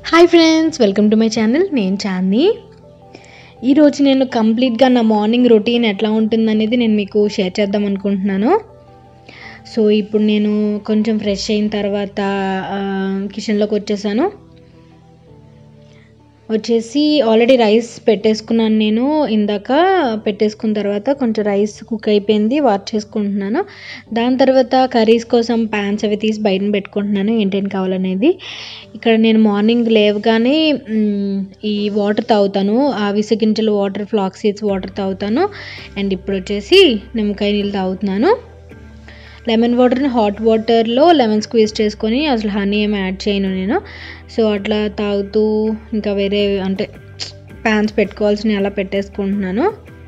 Hi friends, welcome to my channel. నేను చాందిని. ఈరోజు నేను కంప్లీట్గా నా మార్నింగ్ రొటీన్ ఎట్లా ఉంటుందనేది నేను మీకు షేర్ చేద్దాం అనుకుంటున్నాను. సో ఇప్పుడు నేను కొంచెం ఫ్రెష్ అయిన తర్వాత కిచెన్లోకి వచ్చేసి ఆల్రెడీ రైస్ పెట్టేసుకున్నాను. నేను ఇందాక పెట్టేసుకున్న తర్వాత కొంచెం రైస్ కుక్ అయిపోయింది, వాష్ చేసుకుంటున్నాను. దాని తర్వాత కర్రీస్ కోసం ప్యాన్స్ అవి తీసి బయట పెట్టుకుంటున్నాను, ఏంటేం కావాలనేది. ఇక్కడ నేను మార్నింగ్ లేవగానే ఈ వాటర్ తాగుతాను, అవిసె గింజలు వాటర్, ఫ్లాక్స్ సీడ్స్ వాటర్ తాగుతాను. అండ్ ఇప్పుడు వచ్చేసి నిమ్మకాయ నీళ్ళు తాగుతున్నాను. లెమన్ వాటర్ని హాట్ వాటర్లో లెమన్ స్క్వీజ్ చేసుకొని, అసలు హనీ ఏమి యాడ్ చేయను నేను. సో అట్లా తాగుతూ ఇంకా వేరే అంటే ప్యాన్స్ పెట్టుకోవాల్సినవి అలా పెట్టేసుకుంటున్నాను.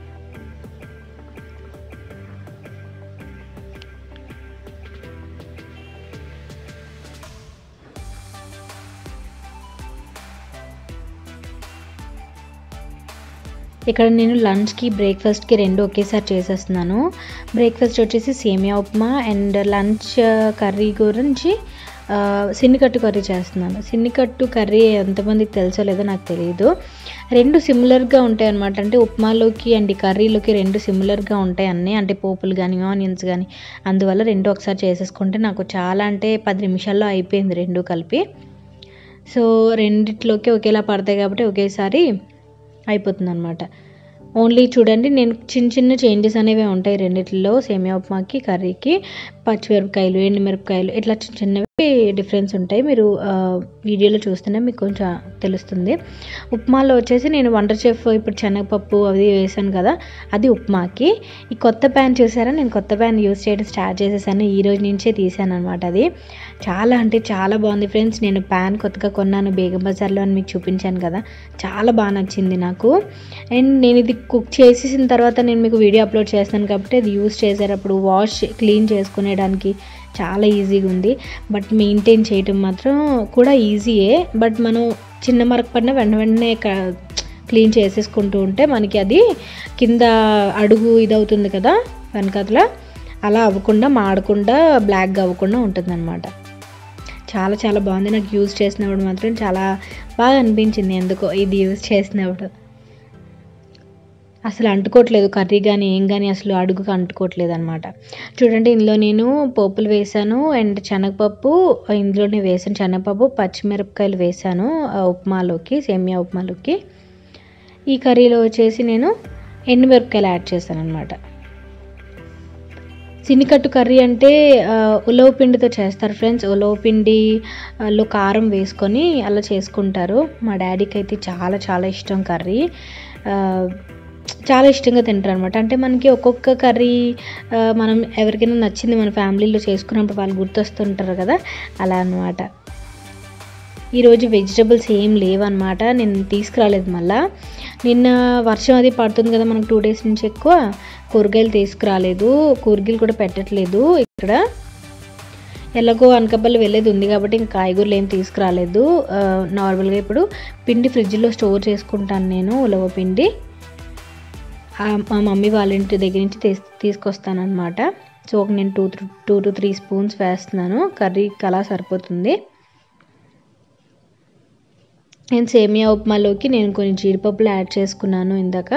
ఇక్కడ నేను లంచ్కి బ్రేక్ఫాస్ట్కి రెండు ఒకేసారి చేసేస్తున్నాను. బ్రేక్ఫాస్ట్ వచ్చేసి సేమియా ఉప్మా అండ్ లంచ్ కర్రీ గురించి సిన్నికట్టు కర్రీ చేస్తున్నాను. సిన్నికట్టు కర్రీ ఎంతమందికి తెలుసో లేదో నాకు తెలియదు. రెండు సిమిలర్గా ఉంటాయి అన్నమాట. అంటే ఉప్మాలోకి అండ్ ఈ కర్రీలోకి రెండు సిమిలర్గా ఉంటాయి అన్నీ, అంటే పోపులు కానీ ఆనియన్స్ కానీ. అందువల్ల రెండు ఒకసారి చేసేసుకుంటే నాకు చాలా అంటే 10 నిమిషాల్లో అయిపోయింది రెండు కలిపి. సో రెండిట్లోకి ఒకేలా పడతాయి కాబట్టి ఒకేసారి అయిపోతుంది అనమాట. ఓన్లీ చూడండి, నేను చిన్న చిన్న చేంజెస్ అనేవి ఉంటాయి రెండిట్లో, సేమియా ఉప్మాకి కర్రీకి. పచ్చిమిరపకాయలు, ఎండుమిరపకాయలు ఇట్లా చిన్న చిన్నవి డిఫరెన్స్ ఉంటాయి. మీరు వీడియోలో చూస్తేనే మీకు కొంచెం తెలుస్తుంది. ఉప్మాలో వచ్చేసి నేను వండర్ చెఫ్ ఇప్పుడు శనగపప్పు అవి వేసాను కదా, అది ఉప్మాకి. ఈ కొత్త ప్యాన్ చూసారా, నేను కొత్త ప్యాన్ యూస్ చేయడం స్టార్ట్ చేసేసాను, ఈ రోజు నుంచే తీసాను అనమాట. అది చాలా అంటే చాలా బాగుంది ఫ్రెండ్స్. నేను ప్యాన్ కొత్తగా కొన్నాను బేగం బజార్లో అని మీకు చూపించాను కదా, చాలా బాగా నచ్చింది నాకు. అండ్ నేను ఇది కుక్ చేసేసిన తర్వాత నేను మీకు వీడియో అప్లోడ్ చేస్తాను కాబట్టి అది యూస్ చేసేటప్పుడు క్లీన్ చేసుకునేడానికి చాలా ఈజీగా ఉంది. బట్ మెయింటైన్ చేయటం మాత్రం కూడా ఈజీయే. బట్ మనం చిన్న మరక పడిన వెంటనే క్లీన్ చేసేసుకుంటూ ఉంటే మనకి అది కింద అడుగు ఇదవుతుంది కదా వెనకట్లా, అలా అవ్వకుండా, మాడకుండా, బ్లాక్గా అవ్వకుండా ఉంటుందన్నమాట. చాలా చాలా బాగుంది. నాకు యూజ్ చేసినప్పుడు మాత్రం చాలా బాగా అనిపించింది ఎందుకో ఇది యూజ్ చేసినప్పుడు. అసలు అంటుకోవట్లేదు కర్రీ కానీ ఏం కానీ, అసలు అడుగుకి అంటుకోవట్లేదు అనమాట. చూడండి, ఇందులో నేను పోపులు వేసాను అండ్ శనగపప్పు ఇందులోనే వేసాను. శనగపప్పు, పచ్చిమిరపకాయలు వేసాను ఉప్మాలోకి, సేమియా ఉప్మాలోకి. ఈ కర్రీలో వచ్చేసి నేను ఎండుమిరపకాయలు యాడ్ చేశాను అనమాట. సిన్నికట్టు కర్రీ అంటే ఉలవ పిండితో చేస్తారు ఫ్రెండ్స్. ఉలవ పిండిలో కారం వేసుకొని అలా చేసుకుంటారు. మా డాడీకి అయితే చాలా చాలా ఇష్టం కర్రీ, చాలా ఇష్టంగా తింటారు అనమాట. అంటే మనకి ఒక్కొక్క కర్రీ మనం ఎవరికైనా నచ్చింది మన ఫ్యామిలీలో చేసుకున్నప్పుడు వాళ్ళు గుర్తొస్తుంటారు కదా, అలా అనమాట. ఈరోజు వెజిటబుల్స్ ఏం లేవన్నమాట, నేను తీసుకురాలేదు. మళ్ళీ నిన్న వర్షం అది పడుతుంది కదా మనకు 2 days నుంచి, ఎక్కువ కూరగాయలు తీసుకురాలేదు, కూరగాయలు కూడా పెట్టట్లేదు ఇక్కడ. ఎలాగో అనకాపల్లి వెళ్ళేది ఉంది కాబట్టి ఇంకా కాయగూరలు ఏం తీసుకురాలేదు. నార్మల్గా ఇప్పుడు పిండి ఫ్రిడ్జ్లో స్టోర్ చేసుకుంటాను నేను, ఉలవ పిండి. మా మమ్మీ వాళ్ళ ఇంటి దగ్గర నుంచి తీసుకొస్తాను అనమాట. సో నేను 2 to 3 spoons వేస్తున్నాను, కర్రీకి అలా సరిపోతుంది. నేను సేమియా ఉప్మాలోకి నేను కొన్ని జీడిపప్పులు యాడ్ చేసుకున్నాను ఇందాక.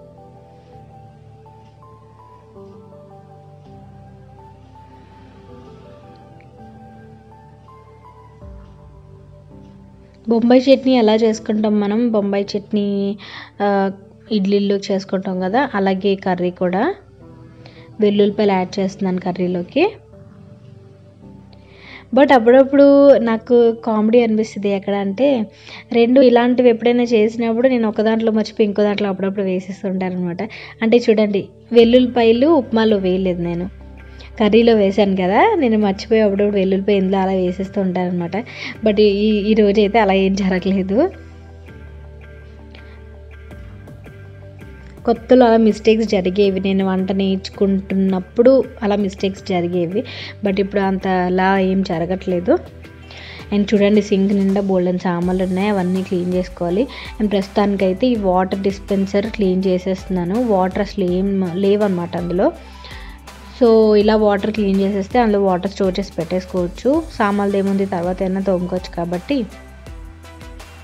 బొంబాయి చట్నీ ఎలా చేసుకుంటాం మనం, బొంబాయి చట్నీ ఇడ్లీలో చేసుకుంటాం కదా, అలాగే కర్రీ కూడా. వెల్లుల్లిపాయలు యాడ్ చేస్తున్నాను కర్రీలోకి. బట్ అప్పుడప్పుడు నాకు కామెడీ అనిపిస్తుంది ఎక్కడ అంటే, రెండు ఇలాంటివి ఎప్పుడైనా చేసినప్పుడు నేను ఒక దాంట్లో మర్చిపోయి ఇంకో దాంట్లో అప్పుడప్పుడు వేసేస్తుంటాను అనమాట. అంటే చూడండి, వెల్లుల్లిపాయలు ఉప్మాలో వేయలేదు, నేను కర్రీలో వేసాను కదా, నేను మర్చిపోయి అప్పుడప్పుడు వెల్లుల్లిపాయ ఇందులో అలా వేసేస్తూ ఉంటాను అనమాట. బట్ ఈ రోజు అయితే అలా ఏం జరగలేదు. కొత్తలో అలా మిస్టేక్స్ జరిగేవి, నేను వంట నేర్చుకుంటున్నప్పుడు అలా మిస్టేక్స్ జరిగేవి. బట్ ఇప్పుడు అంత అలా ఏం జరగట్లేదు. అండ్ చూడండి, సింక్ నిండా బోల్డెన్ సామాన్లు ఉన్నాయి, అవన్నీ క్లీన్ చేసుకోవాలి. అండ్ ప్రస్తుతానికైతే ఈ వాటర్ డిస్పెన్సర్ క్లీన్ చేసేస్తున్నాను. వాటర్ అసలు ఏం లేవన్నమాట అందులో. సో ఇలా వాటర్ క్లీన్ చేసేస్తే అందులో వాటర్ స్టోర్ చేసి పెట్టేసుకోవచ్చు. సామాన్లు ఏముంది తర్వాత అయినా తోముకోవచ్చు కాబట్టి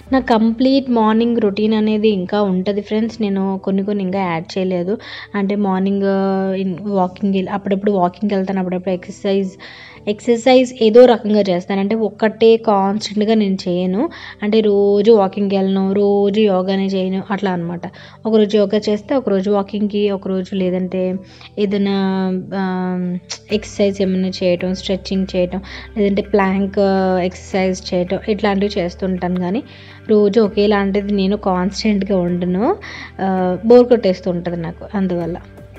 నా కంప్లీట్ మార్నింగ్ రొటీన్ అనేది ఇంకా ఉంటుంది ఫ్రెండ్స్. నేను కొన్ని ఇంకా యాడ్ చేయలేదు. అంటే మార్నింగ్ వాకింగ్ అప్పుడప్పుడు వాకింగ్కి వెళ్తాను, అప్పుడప్పుడు ఎక్సర్సైజ్ ఏదో రకంగా చేస్తాను. అంటే ఒక్కటే కాన్స్టెంట్గా నేను చేయను. అంటే రోజు వాకింగ్కి వెళ్ళను, రోజు యోగానే చేయను అట్లా అనమాట. ఒకరోజు యోగా చేస్తే ఒకరోజు వాకింగ్కి, ఒకరోజు లేదంటే ఏదైనా ఎక్సర్సైజ్ ఏమైనా చేయటం, స్ట్రెచ్చింగ్ చేయటం, లేదంటే ప్లాంక్ ఎక్సర్సైజ్ చేయటం ఇట్లాంటివి చేస్తుంటాను. కానీ రోజు ఒకేలాంటిది నేను కాన్స్టెంట్గా ఉండను, బోర్ కొట్టేస్తూ ఉంటుంది నాకు. అందువల్ల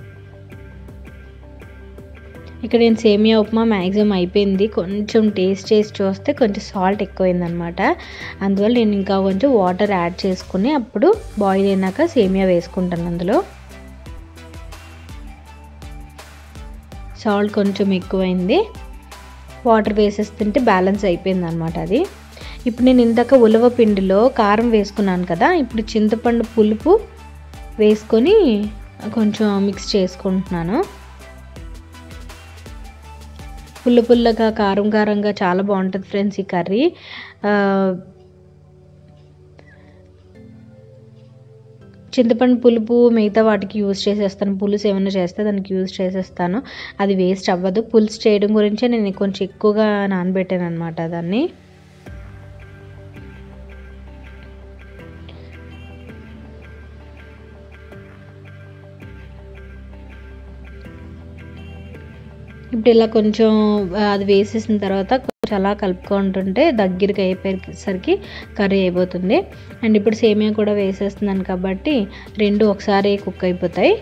ఇక్కడ నేను సేమియా ఉప్మా మ్యాక్సిమం అయిపోయింది. కొంచెం టేస్ట్ చేసి చూస్తే కొంచెం సాల్ట్ ఎక్కువైందనమాట. అందువల్ల నేను ఇంకా కొంచెం వాటర్ యాడ్ చేసుకుని అప్పుడు బాయిల్ అయినాక సేమియా వేసుకుంటాను. అందులో సాల్ట్ కొంచెం ఎక్కువైంది, వాటర్ వేసేస్తుంటే బ్యాలెన్స్ అయిపోయింది అనమాట అది. ఇప్పుడు నేను ఇందాక ఉలవ పిండిలో కారం వేసుకున్నాను కదా, ఇప్పుడు చింతపండు పులుపు వేసుకొని కొంచెం మిక్స్ చేసుకుంటున్నాను. పుల్లగా కారంగా చాలా బాగుంటుంది ఫ్రెండ్స్ ఈ కర్రీ. చింతపండు పులుపు మిగతా వాటికి యూజ్ చేసేస్తాను, పులుసు ఏమైనా చేస్తే దానికి యూజ్ చేసేస్తాను, అది వేస్ట్ అవ్వదు. పులుసు చేయడం గురించే నేను కొంచెం ఎక్కువగా నానబెట్టాను అనమాట దాన్ని. ఇప్పుడు ఇలా కొంచెం అది వేసేసిన తర్వాత కొంచెం అలా కలుపుకుంటుంటే దగ్గరికి అయిపోయేసరికి కర్రీ అయిపోతుంది. అండ్ ఇప్పుడు సేమియా కూడా వేసేస్తున్నాను కాబట్టి రెండు ఒకసారి కుక్ అయిపోతాయి.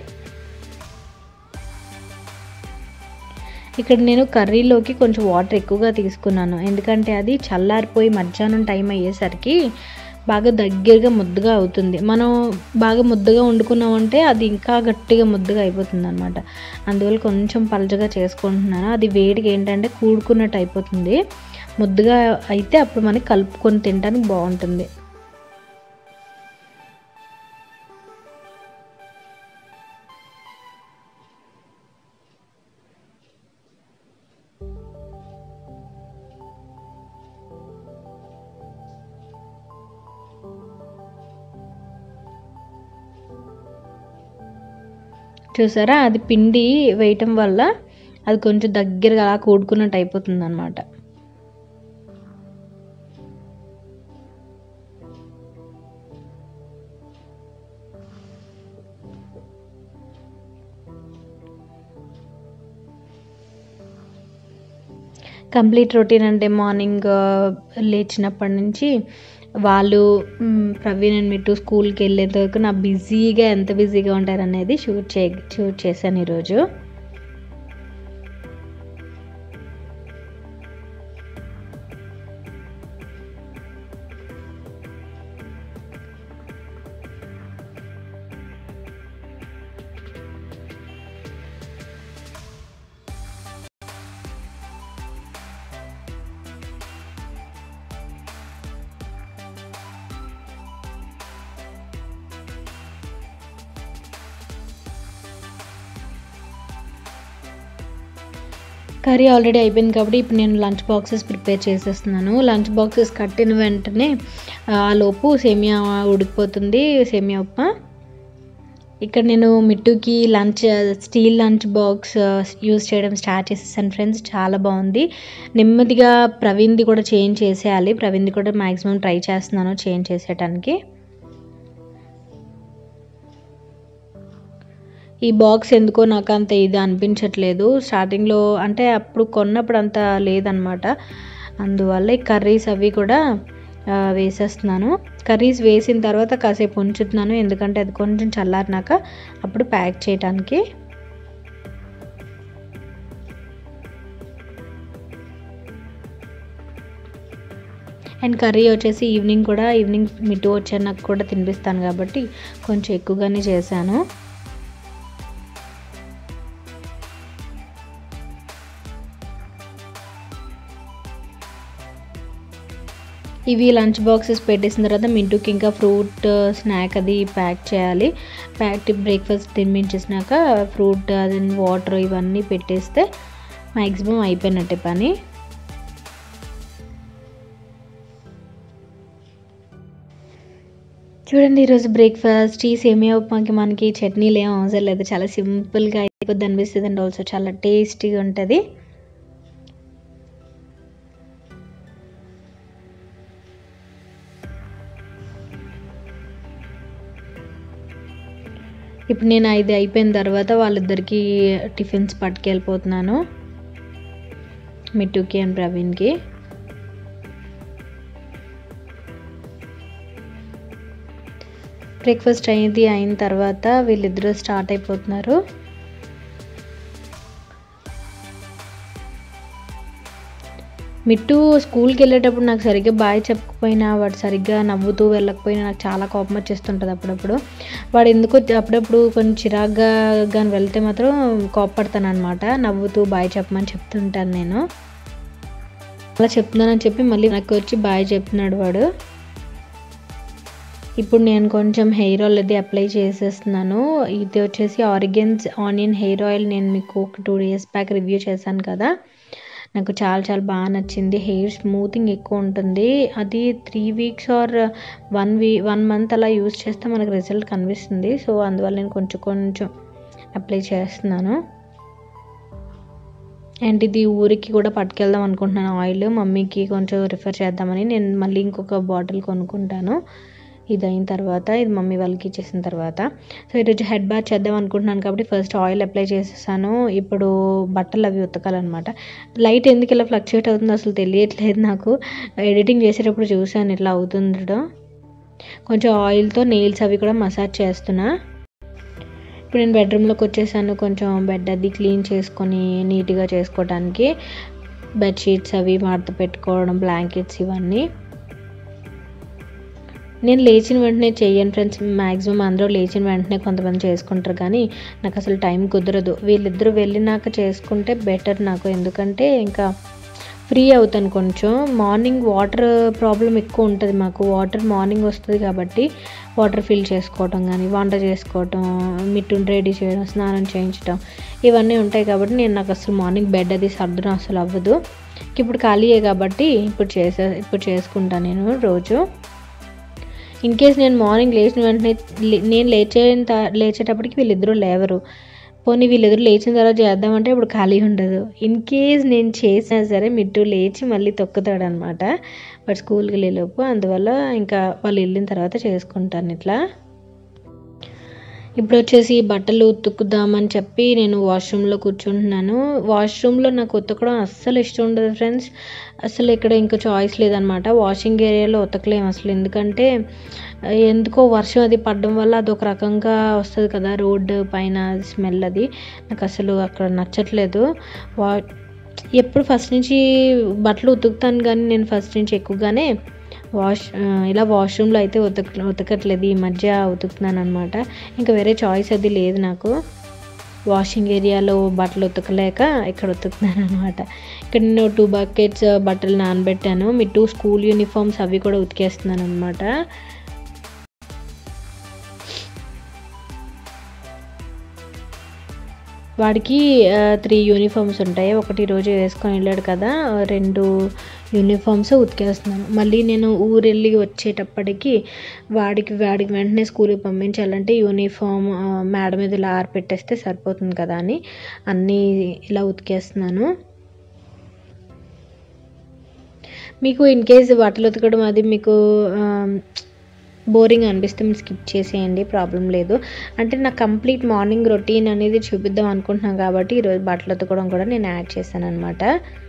ఇక్కడ నేను కర్రీలోకి కొంచెం వాటర్ ఎక్కువగా తీసుకున్నాను, ఎందుకంటే అది చల్లారిపోయి మధ్యాహ్నం టైం అయ్యేసరికి బాగా దగ్గరగా ముద్దగా అవుతుంది. మనం బాగా ముద్దగా వండుకున్నామంటే అది ఇంకా గట్టిగా ముద్దగా అయిపోతుంది అనమాట. అందువల్ల కొంచెం పలచగా చేసుకుంటున్నాను. అది వేడికి ఏంటంటే కూడుకున్నట్టు అయిపోతుంది. ముద్దగా అయితే అప్పుడు మనకి కలుపుకొని తినడానికి బాగుంటుంది. చూసారా, అది పిండి వేయటం వల్ల అది కొంచెం దగ్గరగా అలా కూడుకున్నట్టు అయిపోతుంది అనమాట. కంప్లీట్ రొటీన్ అంటే మార్నింగ్ లేచినప్పటి నుంచి వాళ్ళు ప్రవీణ్ అండ్ మిట్టు స్కూల్కి వెళ్ళేంత వరకు నా బిజీగా ఎంత బిజీగా ఉంటారనేది షూట్ చేశాను ఈరోజు. కర్రీ ఆల్రెడీ అయిపోయింది కాబట్టి ఇప్పుడు నేను లంచ్ బాక్సెస్ ప్రిపేర్ చేసేస్తున్నాను. లంచ్ బాక్సెస్ కట్టిన వెంటనే ఆ లోపు సేమియా ఉడికిపోతుంది, సేమియా ఉప్మా. ఇక్కడ నేను మిట్టుకి స్టీల్ లంచ్ బాక్స్ యూజ్ చేయడం స్టార్ట్ చేసేసాను ఫ్రెండ్స్. చాలా బాగుంది. నెమ్మదిగా ప్రవీణ్ది కూడా చేంజ్ చేసేయాలి. ప్రవీణ్ది కూడా మ్యాక్సిమం ట్రై చేస్తున్నాను చేంజ్ చేసేయడానికి. ఈ బాక్స్ ఎందుకో నాకు అంత ఇది అనిపించట్లేదు. స్టార్టింగ్లో అంటే అప్పుడు కొన్నప్పుడు అంత లేదనమాట. అందువల్ల ఈ కర్రీస్ అవి కూడా వేసేస్తున్నాను. కర్రీస్ వేసిన తర్వాత కాసేపు ఉంచుతున్నాను, ఎందుకంటే అది కొంచెం చల్లారినాక అప్పుడు ప్యాక్ చేయడానికి. అండ్ కర్రీ వచ్చేసి ఈవినింగ్ మిట్టు వచ్చాక కూడా తినిపిస్తాను కాబట్టి కొంచెం ఎక్కువగానే చేశాను. ఇవి లంచ్ బాక్సెస్ పెట్టేసిన తర్వాత మింటూకి ఇంకా ఫ్రూట్ స్నాక్ అది ప్యాక్ చేయాలి. బ్రేక్ఫాస్ట్ తినిపించేసినాక ఫ్రూట్ అది వాటర్ ఇవన్నీ పెట్టేస్తే మ్యాక్సిమం అయిపోయినట్టే పని. చూడండి ఈరోజు బ్రేక్ఫాస్ట్ ఈ సేమియా ఉప్మాకి మనకి చట్నీలు ఏం అవసరం లేదు, చాలా సింపుల్గా అయిపోద్ది అనిపిస్తుంది అండ్ ఆల్సో చాలా టేస్టీగా ఉంటుంది. ఇప్పుడు నేను 5 అయిపోయిన తర్వాత వాళ్ళిద్దరికి టిఫిన్స్ పట్టుకెళ్ళిపోతున్నాను, మిట్టుకి అండ్ ప్రవీణ్కి. బ్రేక్ఫాస్ట్ అయిన తర్వాత వీళ్ళిద్దరూ స్టార్ట్ అయిపోతున్నారు. మిట్టు స్కూల్కి వెళ్ళేటప్పుడు నాకు సరిగ్గా బాయ్ చెప్పకపోయినా, వాడు సరిగ్గా నవ్వుతూ వెళ్ళకపోయినా నాకు చాలా కోపం వచ్చేస్తుంటుంది అప్పుడప్పుడు. వాడు ఎందుకో అప్పుడప్పుడు కొంచెం చిరాగ్గా కానీ వెళ్తే మాత్రం కోపపడతాను అనమాట. నవ్వుతూ బాయ్ చెప్పమని చెప్తుంటాను నేను. అలా చెప్తున్నానని చెప్పి మళ్ళీ నాకు వచ్చి బాయ్ చెప్తున్నాడు వాడు. ఇప్పుడు నేను కొంచెం హెయిర్ ఆయిల్ అది అప్లై చేసేస్తున్నాను. ఇది వచ్చేసి ఆరిగన్స్ ఆనియన్ హెయిర్ ఆయిల్. నేను మీకు ఒక 2 days బ్యాక్ రివ్యూ చేశాను కదా, నాకు చాలా చాలా బాగా నచ్చింది. హెయిర్ స్మూతింగ్ ఎక్కువ ఉంటుంది. అది 3 weeks ఆర్ 1 month అలా యూస్ చేస్తే మనకు రిజల్ట్ కనిపిస్తుంది. సో అందువల్ల నేను కొంచెం అప్లై చేస్తున్నాను. అండ్ ఇది ఊరికి కూడా పట్టుకెళ్దాం అనుకుంటున్నాను ఆయిల్. మమ్మీకి కొంచెం రిఫర్ చేద్దామని నేను మళ్ళీ ఇంకొక బాటిల్ కొనుక్కుంటాను. ఇది అయిన తర్వాత ఇది మమ్మీ వాళ్ళకి ఇచ్చేసిన తర్వాత. సో ఈరోజు హెడ్ బాత్ చేద్దాం అనుకుంటున్నాను కాబట్టి ఫస్ట్ ఆయిల్ అప్లై చేసేసాను. ఇప్పుడు బట్టలు అవి ఉతకాలన్నమాట. లైట్ ఎందుకు ఇలా ఫ్లక్చుయేట్ అవుతుందో అసలు తెలియట్లేదు నాకు. ఎడిటింగ్ చేసేటప్పుడు చూసాను ఇట్లా అవుతుండడం. కొంచెం ఆయిల్తో నెయిల్స్ అవి కూడా మసాజ్ చేస్తున్నా. ఇప్పుడు నేను బెడ్రూమ్లోకి వచ్చేసాను. కొంచెం బెడ్ అది క్లీన్ చేసుకొని నీట్గా చేసుకోవడానికి. బెడ్షీట్స్ అవి మడత పెట్టుకోవడం, బ్లాంకెట్స్ ఇవన్నీ నేను లేచిన వెంటనే చెయ్యను ఫ్రెండ్స్. మ్యాక్సిమం అందరూ లేచిన వెంటనే కొంతమంది చేసుకుంటారు, కానీ నాకు అసలు టైం కుదరదు. వీళ్ళిద్దరూ వెళ్ళినాక చేసుకుంటే బెటర్ నాకు, ఎందుకంటే ఇంకా ఫ్రీ అవుతాను కొంచెం. మార్నింగ్ వాటర్ ప్రాబ్లం ఎక్కువ ఉంటుంది మాకు. వాటర్ మార్నింగ్ వస్తుంది కాబట్టి వాటర్ ఫిల్ చేసుకోవటం కానీ, వంట చేసుకోవటం, మిట్టుని రెడీ చేయడం, స్నానం చేయించడం ఇవన్నీ ఉంటాయి కాబట్టి నాకు అసలు మార్నింగ్ బెడ్ అది సర్దడం అసలు అవ్వదు. ఇప్పుడు ఖాళీయే కాబట్టి ఇప్పుడు చేసుకుంటాను నేను రోజు. ఇన్ కేస్ నేను మార్నింగ్ లేచిన వెంటనే నేను లేచేటప్పటికి వీళ్ళిద్దరూ లేవరు. పోనీ వీళ్ళిద్దరూ లేచిన తర్వాత చేద్దామంటే ఇప్పుడు ఖాళీ ఉండదు. ఇన్ కేస్ నేను చేసినా సరే మిట్టు లేచి మళ్ళీ తొక్కుతాడు అనమాట వాడు స్కూల్కి వెళ్ళేలోపు. అందువల్ల ఇంకా వాళ్ళు వెళ్ళిన తర్వాత చేసుకుంటాను ఇట్లా. ఇప్పుడు వచ్చేసి బట్టలు ఉతుకుదామని చెప్పి నేను వాష్రూమ్లో కూర్చుంటున్నాను. వాష్రూమ్లో నాకు ఉతకడం అస్సలు ఇష్టం ఉండదు ఫ్రెండ్స్. అసలు ఇక్కడ ఇంకా చాయిస్ లేదనమాట. వాషింగ్ ఏరియాలో ఉతకలేము అసలు, ఎందుకంటే ఎందుకో వర్షం అది పడడం వల్ల అదొక రకంగా వస్తుంది కదా రోడ్డు పైన స్మెల్. అది నాకు అసలు అక్కడ నచ్చట్లేదు. ఎప్పుడు ఫస్ట్ నుంచి బట్టలు ఉతుకుతాను కానీ నేను ఫస్ట్ నుంచి ఎక్కువగానే ఇలా వాష్రూమ్లో అయితే ఉతకట్లేదు. ఈ మధ్య ఉతుకుతున్నాను అనమాట. ఇంకా వేరే చాయిస్ అది లేదు నాకు. వాషింగ్ ఏరియాలో బట్టలు ఉతకలేక ఇక్కడ ఉతుకుతున్నాను అనమాట. ఇక్కడ నేను 2 buckets బట్టలు నానబెట్టాను. మీ 2 స్కూల్ యూనిఫామ్స్ అవి కూడా ఉతికేస్తున్నాను అనమాట. వాడికి 3 యూనిఫామ్స్ ఉంటాయి. ఒకటి రోజు వేసుకొని వెళ్ళాడు కదా, 2 యూనిఫామ్స్ ఉతికేస్తున్నాను. మళ్ళీ నేను ఊరెళ్ళి వచ్చేటప్పటికి వాడికి వెంటనే స్కూల్కి పంపించాలంటే యూనిఫామ్ మేడ మీద ఇలా ఆరపెట్టేస్తే సరిపోతుంది కదా అని అన్నీ ఇలా ఉతికేస్తున్నాను. మీకు ఇన్ కేస్ బట్టలు ఉతకడం అది మీకు బోరింగ్ అనిపిస్తే మీరు స్కిప్ చేసేయండి, ప్రాబ్లం లేదు. అంటే నాకు కంప్లీట్ మార్నింగ్ రొటీన్ అనేది చూపిద్దాం అనుకుంటున్నాను కాబట్టి ఈరోజు బట్టలు ఉతకడం కూడా నేను యాడ్ చేశాను అనమాట.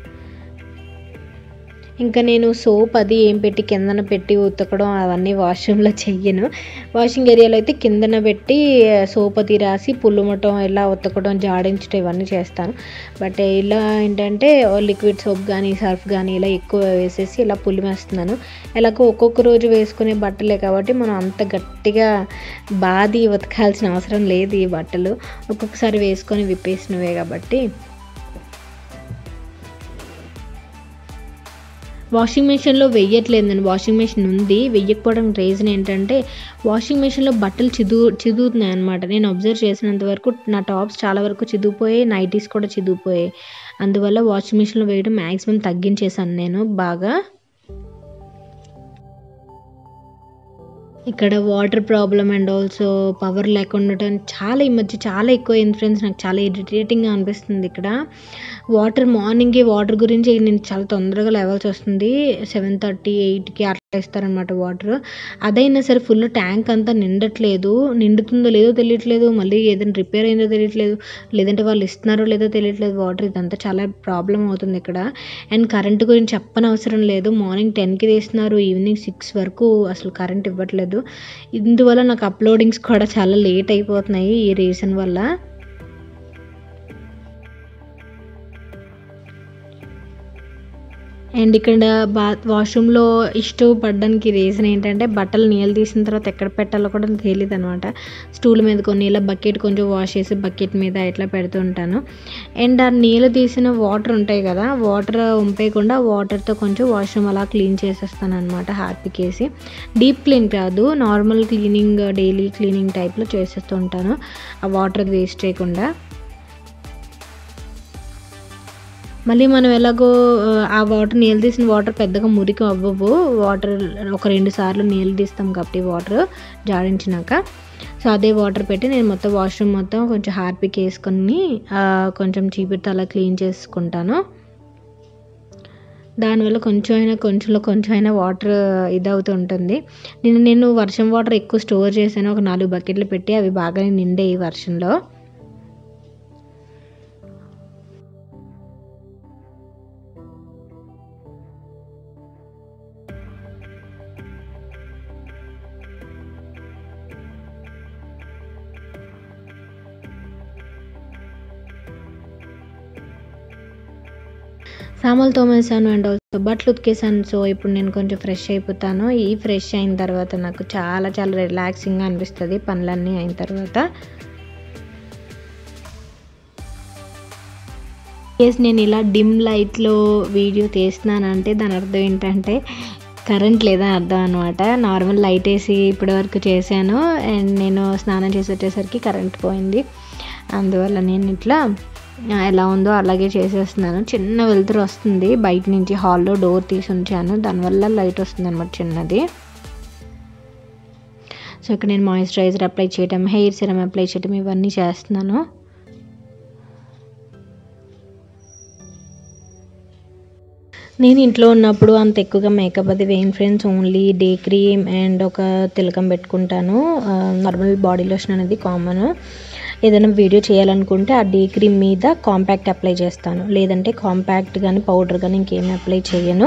ఇంకా నేను సోప్ అది ఏం పెట్టి కిందన పెట్టి ఉతకడం అవన్నీ వాష్రూమ్లో చెయ్యను. వాషింగ్ ఏరియాలో అయితే కిందన పెట్టి సోప్ అది రాసి పుల్లుమటం ఇలా ఉతకడం, జాడించడం ఇవన్నీ చేస్తాను. బట్ ఇలా ఏంటంటే లిక్విడ్ సోప్ కానీ సర్ఫ్ కానీ ఇలా ఎక్కువ వేసేసి ఇలా పులిమేస్తున్నాను. ఎలాగో ఒక్కొక్క రోజు వేసుకునే బట్టలే కాబట్టి మనం అంత గట్టిగా బాది ఉతకాల్సిన అవసరం లేదు. ఈ బట్టలు ఒక్కొక్కసారి వేసుకొని విప్పేసినవే కాబట్టి. వాషింగ్ మెషిన్లో వెయ్యట్లేదండి. వాషింగ్ మెషిన్ ఉంది, వెయ్యకపోవడం రీజన్ ఏంటంటే వాషింగ్ మెషిన్లో బట్టలు చిదుగుతున్నాయి అనమాట. నేను అబ్జర్వ్ చేసినంత వరకు నా టాప్స్ చాలా వరకు చిదిగిపోయాయి, నైటీస్ కూడా చిదిగిపోయాయి. అందువల్ల వాషింగ్ మెషిన్లో వేయడం మ్యాక్సిమం తగ్గించేసాను నేను బాగా. ఇక్కడ water problem and also power లేకుండా ఉండటం చాలా ఈ మధ్య చాలా ఎక్కువైంది ఫ్రెండ్స్. నాకు చాలా ఇరిటేటింగ్గా అనిపిస్తుంది ఇక్కడ. మార్నింగే వాటర్ గురించి నేను చాలా తొందరగా లేవాల్సి వస్తుంది. 7:30, 8కి అట్లా ఇస్తారనమాట వాటర్. అదైనా సరే ఫుల్ ట్యాంక్ అంతా నిండట్లేదు. నిండుతుందో లేదో తెలియట్లేదు, మళ్ళీ ఏదైనా రిపేర్ అయిందో తెలియట్లేదు, లేదంటే వాళ్ళు ఇస్తున్నారో లేదో తెలియట్లేదు వాటర్. ఇదంతా చాలా ప్రాబ్లం అవుతుంది ఇక్కడ. అండ్ కరెంట్ గురించి చెప్పనవసరం లేదు. మార్నింగ్ 10కి తీస్తున్నారు, ఈవినింగ్ 6 వరకు అసలు కరెంట్ ఇవ్వట్లేదు. ఇందువల్ల నాకు అప్లోడింగ్స్ కూడా చాలా లేట్ అయిపోతున్నాయి ఈ రీజన్ వల్ల. అండ్ ఇక్కడ వాష్రూమ్లో ఇష్టపడడానికి రీజన్ ఏంటంటే బట్టలు నీళ్ళు తీసిన తర్వాత ఎక్కడ పెట్టాలో కూడా తెలియదు అనమాట. స్టూల్ మీద కొన్ని ఇలా బకెట్ కొంచెం వాష్ చేసి బకెట్ మీద ఇట్లా పెడుతూ ఉంటాను. అండ్ ఆ నీళ్ళు తీసిన వాటర్ ఉంటాయి కదా, వాటర్ ఉంపేయకుండా వాటర్తో కొంచెం వాష్రూమ్ అలా క్లీన్ చేసేస్తాను అనమాట. హార్పిక్ వేసి డీప్ క్లీన్ కాదు, నార్మల్ క్లీనింగ్, డైలీ క్లీనింగ్ టైప్లో చేసేస్తూ ఉంటాను ఆ వాటర్ వేస్ట్ చేయకుండా. మళ్ళీ మనం ఎలాగో ఆ వాటర్ నీళ్ళు తీసిన వాటర్ పెద్దగా మురికి అవ్వవు. వాటర్ ఒక 2 సార్లు నీళ్ళు తీస్తాం కాబట్టి వాటర్ జాడించినాక. సో అదే వాటర్ పెట్టి నేను మొత్తం వాష్రూమ్ మొత్తం కొంచెం హార్పిక్ వేసుకొని కొంచెం చీపిరితో అలా క్లీన్ చేసుకుంటాను. దానివల్ల కొంచెం అయినా వాటర్ ఇదవుతూ ఉంటుంది. నేను వర్షం వాటర్ ఎక్కువ స్టోర్ చేశాను. ఒక 4 బకెట్లు పెట్టి అవి బాగానే నిండే ఈ వర్షంలో. సామాన్లు తోమేసాను అండ్ ఆల్సో బట్టలు ఉతికేసాను. సో ఇప్పుడు నేను కొంచెం ఫ్రెష్ అయిపోతాను. ఈ ఫ్రెష్ అయిన తర్వాత నాకు చాలా చాలా రిలాక్సింగ్గా అనిపిస్తుంది పనులన్నీ అయిన తర్వాత. నేను ఇలా డిమ్ లైట్లో వీడియో తీస్తున్నానంటే దాని అర్థం ఏంటంటే కరెంట్ లేదని అర్థం అనమాట. నార్మల్ లైట్ వేసి ఇప్పటి వరకు చేశాను అండ్ నేను స్నానం చేసి వచ్చేసరికి కరెంట్ పోయింది. అందువల్ల నేను ఇట్లా ఎలా ఉందో అలాగే చేసేస్తున్నాను. చిన్న వెలుతురు వస్తుంది బయట నుంచి, హాల్లో డోర్ తీసి ఉంచాను, దానివల్ల లైట్ వస్తుంది అనమాట చిన్నది. సో ఇక్కడ నేను మాయిశ్చరైజర్ అప్లై చేయడం, హెయిర్ సిరమ్ అప్లై చేయడం ఇవన్నీ చేస్తున్నాను. నేను ఇంట్లో ఉన్నప్పుడు అంత ఎక్కువగా మేకప్ అది వేయను friends. Only day cream and ఒక తిలకం పెట్టుకుంటాను. నార్మల్ బాడీ లోషన్ అనేది కామన్. ఏదైనా వీడియో చేయాలనుకుంటే ఆ డే క్రీమ్ మీద కాంపాక్ట్ అప్లై చేస్తాను, లేదంటే కాంపాక్ట్ కానీ పౌడర్ కానీ ఇంకేమీ అప్లై చేయను.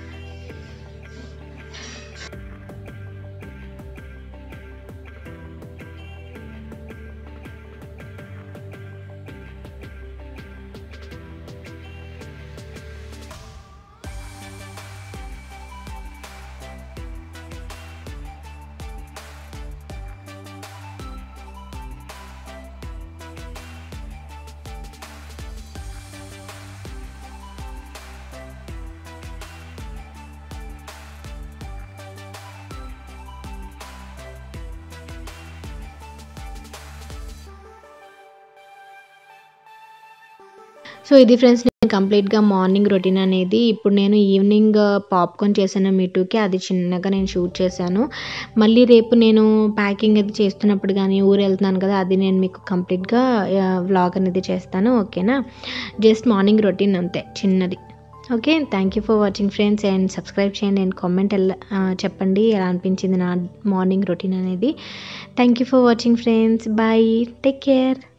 సో ఇది ఫ్రెండ్స్ నేను కంప్లీట్గా మార్నింగ్ రొటీన్ అనేది. ఇప్పుడు నేను ఈవినింగ్ పాప్కార్న్ చేశాను మీటూకి, అది చిన్నగా నేను షూట్ చేశాను. మళ్ళీ రేపు నేను ప్యాకింగ్ అది చేస్తున్నప్పుడు కానీ ఊరు వెళ్తున్నాను కదా, అది నేను మీకు కంప్లీట్గా వ్లాగ్ అనేది చేస్తాను. ఓకేనా, జస్ట్ మార్నింగ్ రొటీన్ అంతే చిన్నది. Okay, thank you for watching friends and subscribe చేయండి అండ్ కామెంట్ చెప్పండి ఎలా అనిపించింది నా మార్నింగ్ రొటీన్ అనేది. Thank you for watching friends, bye, take care.